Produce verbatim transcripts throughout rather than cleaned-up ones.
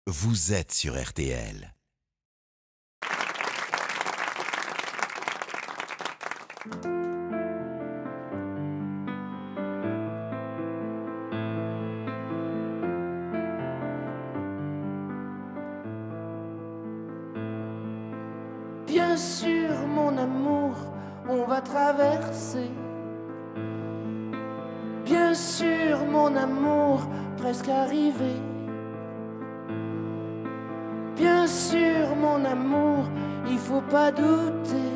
vous êtes sur R T L. Bien sûr, mon amour, on va traverser. Bien sûr, mon amour, presque arrivé. Bien sûr, mon amour, il faut pas douter.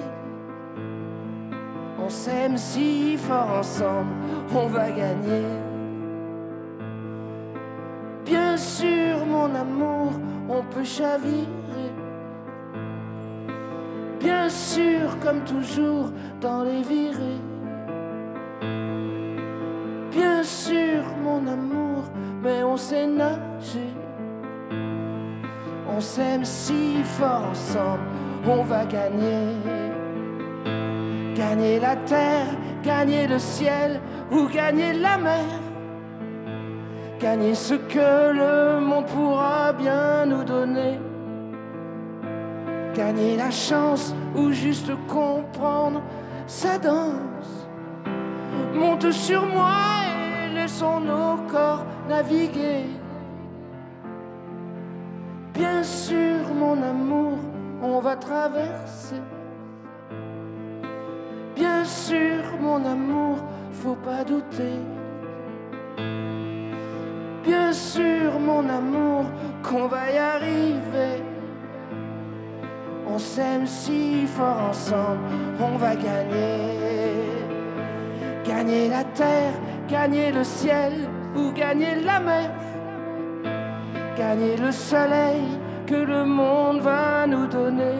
On s'aime si fort ensemble, on va gagner. Bien sûr, mon amour, on peut chavirer. Bien sûr, comme toujours, dans les virées. Bien sûr, mon amour, mais on sait nager. On s'aime si fort ensemble, on va gagner. Gagner la terre, gagner le ciel ou gagner la mer. Gagner ce que le monde pourra bien nous donner. Gagner la chance ou juste comprendre sa danse. Monte sur moi et laissons nos corps naviguer. Bien sûr, mon amour, on va traverser. Bien sûr, mon amour, faut pas douter. Bien sûr, mon amour, qu'on va y arriver. On s'aime si fort ensemble, on va gagner. Gagner la terre, gagner le ciel ou gagner la mer. Gagner le soleil que le monde va nous donner.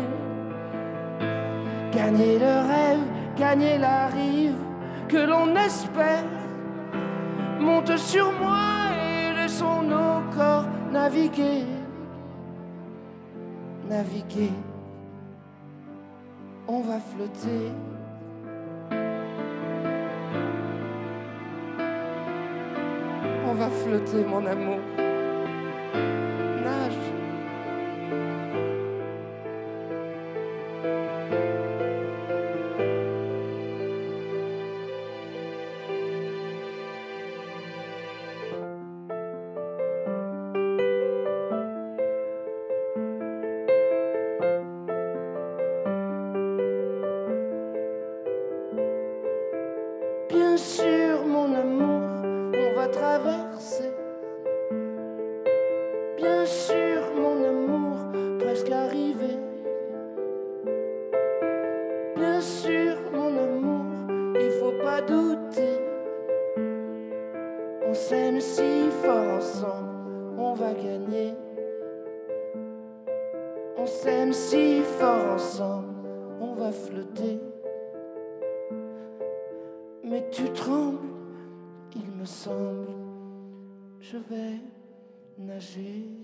Gagner le rêve, gagner la rive que l'on espère. Monte sur moi et laissons nos corps naviguer. Naviguer. On va flotter. On va flotter, mon amour. Nage. Bien sûr, mon amour, on va traverser. Bien sûr, mon amour, presque arrivé. Bien sûr, mon amour, il faut pas douter. On s'aime si fort ensemble, on va gagner. On s'aime si fort ensemble, on va flotter. Mais tu trembles, il me semble, je vais nager.